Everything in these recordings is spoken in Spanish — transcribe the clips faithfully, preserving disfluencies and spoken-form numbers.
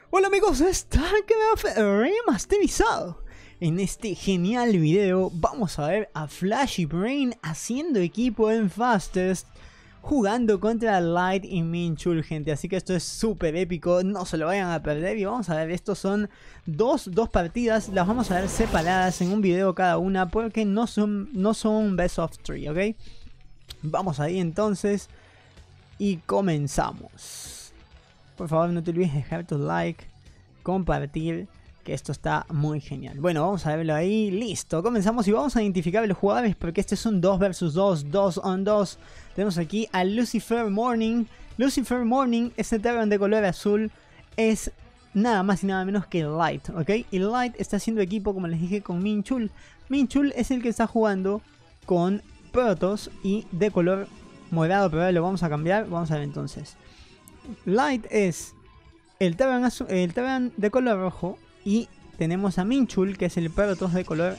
Hola amigos, están que me ha remasterizado. En este genial video vamos a ver a Flash y Brain haciendo equipo en Fastest, jugando contra Light y Minchul, gente. Así que esto es súper épico, no se lo vayan a perder. Y vamos a ver, estos son dos, dos partidas, las vamos a ver separadas en un video cada una, porque no son, no son best of three, ¿ok? Vamos ahí entonces y comenzamos. Por favor, no te olvides de dejar tu like, compartir, que esto está muy genial. Bueno, vamos a verlo ahí. Listo, comenzamos y vamos a identificar a los jugadores, porque este es un dos versus dos, dos on dos. Tenemos aquí a Lucifer Morning. Lucifer Morning, este Terran de color azul, es nada más y nada menos que Light, ¿ok? Y Light está haciendo equipo, como les dije, con Minchul. Minchul es el que está jugando con Protoss y de color morado, pero ahora lo vamos a cambiar. Vamos a ver entonces. Light es el Terran, el Terran de color rojo, y tenemos a Minchul, que es el Protoss de color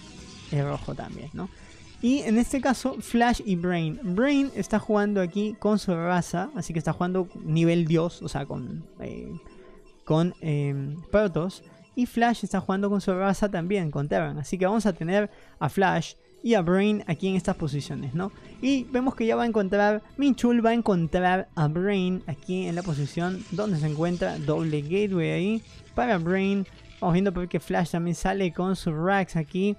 rojo también, ¿no? Y en este caso Flash y Brain. Brain está jugando aquí con su raza, así que está jugando nivel dios, o sea, con, eh, con eh, Protoss. Y Flash está jugando con su raza también, con Terran. Así que vamos a tener a Flash y a Brain aquí en estas posiciones, ¿no? Y vemos que ya va a encontrar, Minchul va a encontrar a Brain aquí en la posición donde se encuentra doble gateway ahí para Brain. Vamos viendo porque Flash también sale con sus racks aquí.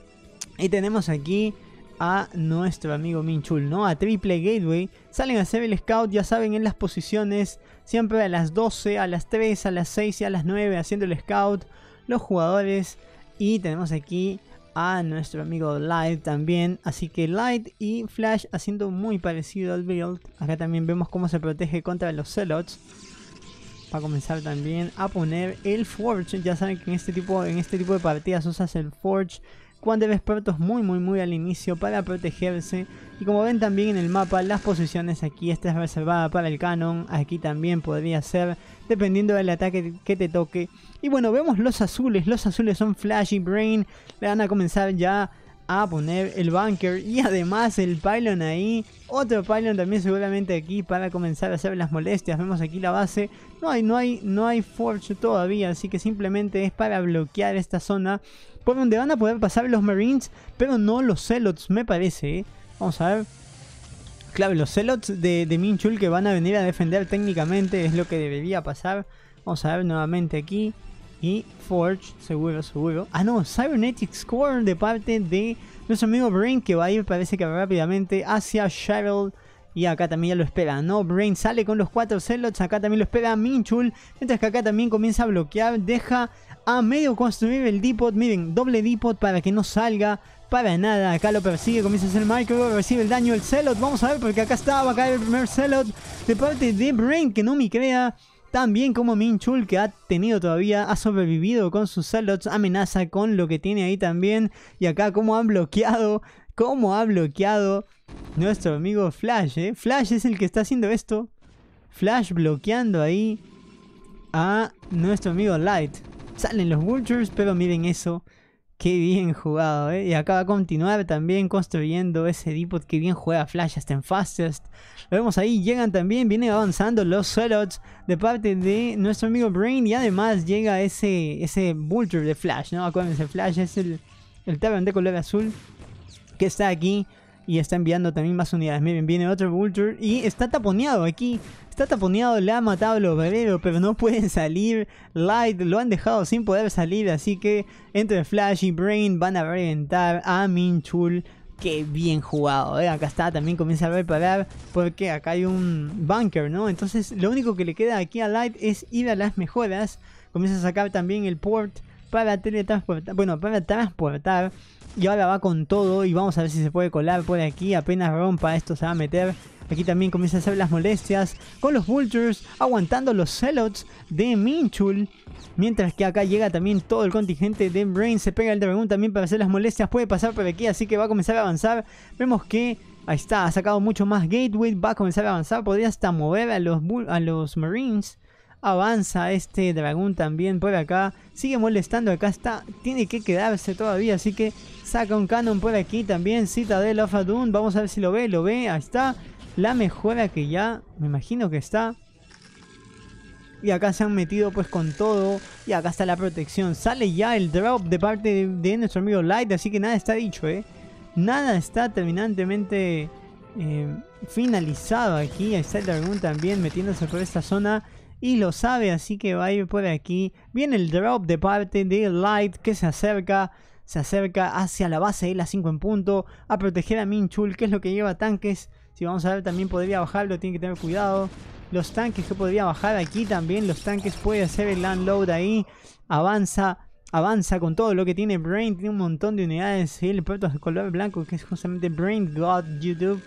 Y tenemos aquí a nuestro amigo Minchul, ¿no? A triple gateway. Salen a hacer el scout, ya saben, en las posiciones. Siempre a las doce, a las tres, a las seis y a las nueve haciendo el scout. Los jugadores. Y tenemos aquí a nuestro amigo Light también. Así que Light y Flash haciendo muy parecido al build. Acá también vemos cómo se protege contra los Zealots. Va a comenzar también a poner el Forge. Ya saben que en este tipo, en este tipo de partidas usas el Forge cuando eres Protoss muy muy muy al inicio para protegerse. Y como ven también en el mapa, las posiciones aquí, esta es reservada para el Canon. Aquí también podría ser, dependiendo del ataque que te toque. Y bueno, vemos los azules. Los azules son Flash y Brain. Le van a comenzar ya a poner el bunker. Y además el pylon ahí. Otro pylon también seguramente aquí para comenzar a hacer las molestias. Vemos aquí la base. No hay, no hay, no hay Forge todavía. Así que simplemente es para bloquear esta zona, por donde van a poder pasar los Marines, pero no los Zealots, me parece, ¿eh? Vamos a ver. Claro, los Zealots de, de Minchul, que van a venir a defender técnicamente, es lo que debería pasar. Vamos a ver nuevamente aquí. Y Forge, seguro, seguro. Ah, no, Cybernetic Score de parte de nuestro amigo Brain, que va a ir, parece que rápidamente, hacia Cheryl. Y acá también ya lo espera, ¿no? Brain sale con los cuatro Zealots. Acá también lo espera Minchul. Mientras que acá también comienza a bloquear. Deja a medio construir el depot. Miren, doble depot para que no salga para nada. Acá lo persigue, comienza a hacer micro. Recibe el daño el Zealot. Vamos a ver porque acá está. Va a caer el primer Zealot de parte de Brain, que no me crea. También como Minchul, que ha tenido todavía, ha sobrevivido con sus Zealots. Amenaza con lo que tiene ahí también. Y acá como han bloqueado. Cómo ha bloqueado nuestro amigo Flash, ¿eh? Flash es el que está haciendo esto. Flash bloqueando ahí a nuestro amigo Light. Salen los Vultures, pero miren eso. Qué bien jugado, ¿eh? Y acá va a continuar también construyendo ese depot. Que bien juega Flash hasta en Fastest. Lo vemos ahí, llegan también, vienen avanzando los Zealots de parte de nuestro amigo Brain. Y además llega ese, ese Vulture de Flash, ¿no? Acuérdense, Flash es el, el Terran de color azul que está aquí y está enviando también más unidades. Miren, viene otro Vulture y está taponeado aquí. Está taponeado, le ha matado a los bebés, pero no pueden salir. Light lo han dejado sin poder salir, así que entre Flash y Brain van a reventar a Minchul. Qué bien jugado, ¿eh? Acá está, también comienza a reparar porque acá hay un bunker, ¿no? Entonces lo único que le queda aquí a Light es ir a las mejoras. Comienza a sacar también el port para teletransportar, bueno, para transportar. Y ahora va con todo y vamos a ver si se puede colar por aquí. Apenas rompa esto se va a meter. Aquí también comienza a hacer las molestias con los Vultures, aguantando los Zealots de Minchul. Mientras que acá llega también todo el contingente de Brain. Se pega el dragón también para hacer las molestias. Puede pasar por aquí, así que va a comenzar a avanzar. Vemos que ahí está, ha sacado mucho más gateway. Va a comenzar a avanzar, podría hasta mover a los, a los Marines. Avanza este dragón también por acá. Sigue molestando, acá está. Tiene que quedarse todavía, así que saca un canon por aquí también. Citadel of Adun, vamos a ver si lo ve, lo ve, ahí está. La mejora que ya, me imagino que está. Y acá se han metido pues con todo. Y acá está la protección. Sale ya el drop de parte de, de nuestro amigo Light. Así que nada está dicho, eh. Nada está terminantemente eh, finalizado aquí. Ahí está el dragón también metiéndose por esta zona. Y lo sabe, así que va a ir por aquí. Viene el drop de parte de Light que se acerca. Se acerca hacia la base de la cinco en punto. A proteger a Minchul, que es lo que lleva tanques. Si vamos a ver, también podría bajarlo. Tiene que tener cuidado. Los tanques que podría bajar aquí también. Los tanques puede hacer el unload ahí. Avanza. Avanza con todo lo que tiene Brain. Tiene un montón de unidades. Y el puerto de color blanco, que es justamente Brain God YouTube.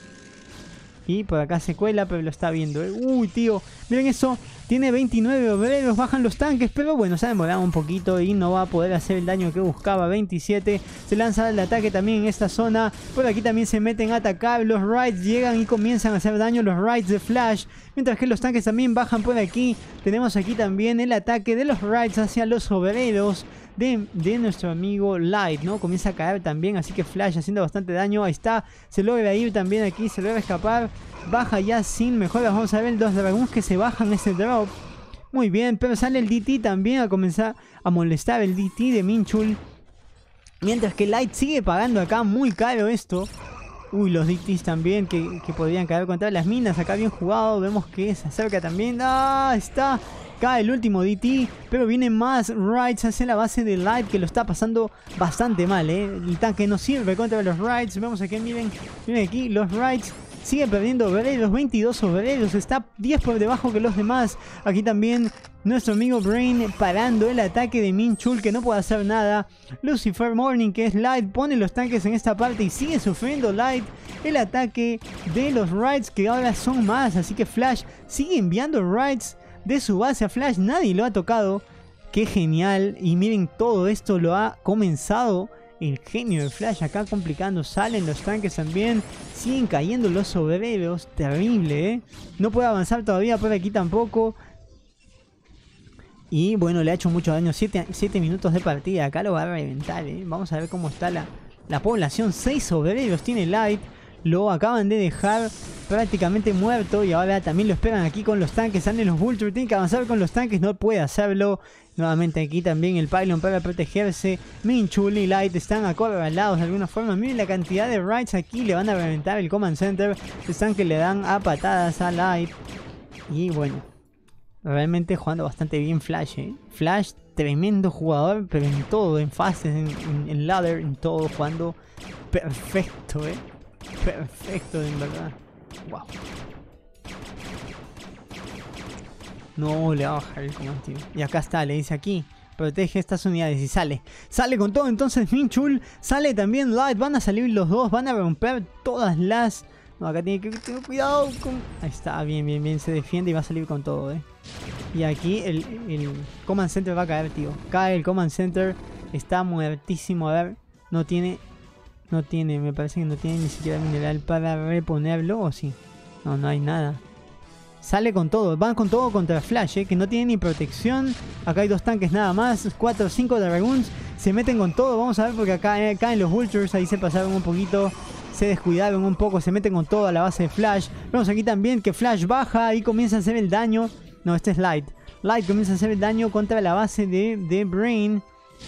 Y por acá se cuela, pero lo está viendo, ¿eh? Uy, tío, miren eso. Tiene veintinueve obreros, bajan los tanques. Pero bueno, se ha demorado un poquito y no va a poder hacer el daño que buscaba. veintisiete. Se lanza el ataque también en esta zona. Por aquí también se meten a atacar. Los Raids llegan y comienzan a hacer daño. Los Raids de Flash. Mientras que los tanques también bajan por aquí. Tenemos aquí también el ataque de los Raids hacia los obreros de, de nuestro amigo Light, ¿no? Comienza a caer también, así que Flash haciendo bastante daño. Ahí está, se logra ir también aquí, se logra escapar. Baja ya sin mejoras. Vamos a ver los dragones que se bajan ese drop. Muy bien, pero sale el D T también a comenzar a molestar el D T de Minchul. Mientras que Light sigue pagando acá muy caro esto. Uy, los D Ts también que, que podrían caer contra las minas. Acá bien jugado, vemos que se acerca también. ¡Ah! Está... Cae el último D T, pero vienen más Raids hacia la base de Light, que lo está pasando bastante mal, ¿eh? El tanque no sirve contra los Raids. Vemos aquí, miren, miren aquí, los Raids siguen perdiendo obreros, veintidós obreros, está diez por debajo que los demás. Aquí también nuestro amigo Brain parando el ataque de Minchul, que no puede hacer nada. Lucifer Morning, que es Light, pone los tanques en esta parte y sigue sufriendo Light el ataque de los Raids, que ahora son más. Así que Flash sigue enviando Raids de su base a Flash, nadie lo ha tocado. Qué genial. Y miren, todo esto lo ha comenzado el genio de Flash acá complicando. Salen los tanques también, siguen cayendo los obreros. Terrible, ¿eh? No puede avanzar todavía por aquí tampoco. Y bueno, le ha hecho mucho daño. siete minutos de partida, acá lo va a reventar, ¿eh? Vamos a ver cómo está la, la población. seis obreros tiene Light. Lo acaban de dejar prácticamente muerto y ahora también lo esperan aquí con los tanques. Salen los Vulture, tiene que avanzar con los tanques, no puede hacerlo. Nuevamente aquí también el Pylon para protegerse. Minchul y Light están acorralados de alguna forma. Miren la cantidad de Raids aquí, le van a reventar el Command Center. Están que le dan a patadas a Light. Y bueno, realmente jugando bastante bien Flash, ¿eh? Flash, tremendo jugador, pero en todo, en fases, en, en, en ladder, en todo, jugando perfecto, ¿eh? Perfecto, en verdad. Wow. No, le va a bajar el comando, tío. Y acá está, le dice aquí. Protege estas unidades y sale. Sale con todo entonces Minchul. Sale también Light. Van a salir los dos. Van a romper todas las... No, acá tiene que tener cuidado con... Ahí está, bien, bien, bien. Se defiende y va a salir con todo, eh. Y aquí el, el Command Center va a caer, tío. Cae el Command Center. Está muertísimo. A ver, no tiene... No tiene, me parece que no tiene ni siquiera mineral para reponerlo, ¿o sí? No, no hay nada. Sale con todo, van con todo contra Flash, ¿eh? Que no tiene ni protección. Acá hay dos tanques nada más, cuatro o cinco Dragoons. Se meten con todo, vamos a ver porque acá eh, caen los Vultures, ahí se pasaron un poquito. Se descuidaron un poco, se meten con todo a la base de Flash. Vemos aquí también que Flash baja y comienza a hacer el daño. No, este es Light. Light comienza a hacer el daño contra la base de, de Brain.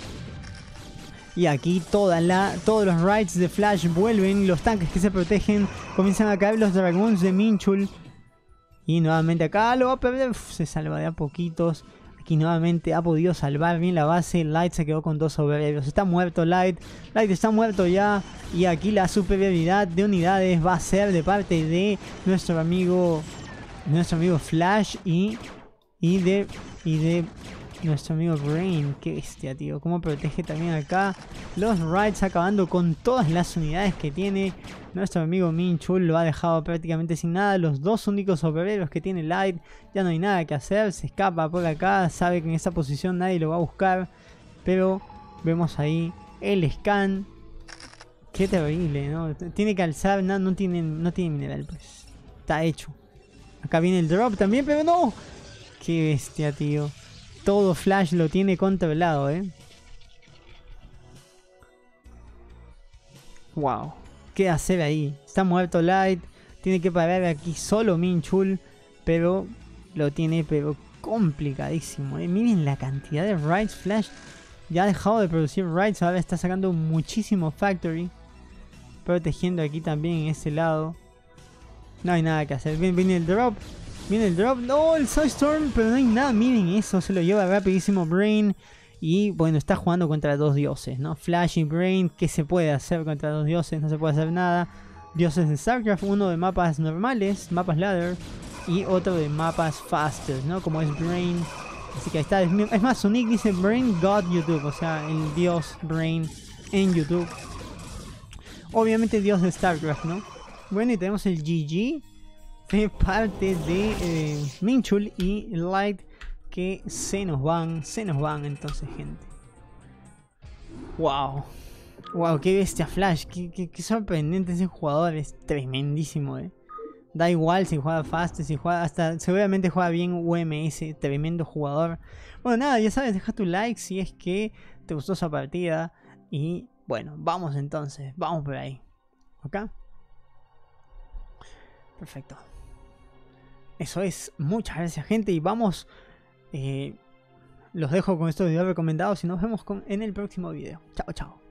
Y aquí toda la, todos los Raids de Flash vuelven. Los tanques que se protegen. Comienzan a caer los Dragoons de Minchul. Y nuevamente acá lo va a perder. Uf, se salva de a poquitos. Aquí nuevamente ha podido salvar bien la base. Light se quedó con dos obreros. Está muerto Light. Light está muerto ya. Y aquí la superioridad de unidades va a ser de parte de nuestro amigo. Nuestro amigo Flash. Y, y de... Y de... Nuestro amigo Brain, qué bestia, tío. Cómo protege también acá los Raids, acabando con todas las unidades que tiene. Nuestro amigo Minchul lo ha dejado prácticamente sin nada. Los dos únicos obreros que tiene Light, ya no hay nada que hacer. Se escapa por acá, sabe que en esa posición nadie lo va a buscar. Pero vemos ahí el scan. Qué terrible, ¿no? Tiene que alzar, no, no, tiene, no tiene mineral, pues. Está hecho. Acá viene el drop también, pero no. Qué bestia, tío. Todo Flash lo tiene controlado, eh. Wow. ¿Qué hacer ahí? Está muerto Light. Tiene que parar aquí solo Minchul. Pero lo tiene pero complicadísimo. ¿eh? Miren la cantidad de raids. Flash ya ha dejado de producir raids, ahora está sacando muchísimo factory. Protegiendo aquí también en este lado. No hay nada que hacer. Viene, viene el drop. Viene el drop. No, el Soulstorm. Pero no hay nada. Miren eso. Se lo lleva rapidísimo Brain. Y bueno, está jugando contra dos dioses, ¿no? Flash y Brain. ¿Qué se puede hacer contra dos dioses? No se puede hacer nada. Dioses de StarCraft. Uno de mapas normales. Mapas ladder. Y otro de mapas faster, ¿no? Como es Brain. Así que ahí está. Es más, su nick dice Brain God YouTube. O sea, el dios Brain en YouTube. Obviamente dios de StarCraft, ¿no? Bueno, y tenemos el G G de parte de eh, Minchul y Light, que se nos van, se nos van entonces, gente. Wow. Wow, qué bestia Flash, qué, qué, qué sorprendente ese jugador, es tremendísimo, eh. Da igual si juega fast, si juega hasta, seguramente juega bien U M S, tremendo jugador. Bueno, nada, ya sabes, deja tu like si es que te gustó esa partida. Y bueno, vamos entonces, vamos por ahí. ¿Ok? Perfecto. Eso es, muchas gracias, gente, y vamos, eh, los dejo con estos videos recomendados y nos vemos con, en el próximo video. Chao, chao.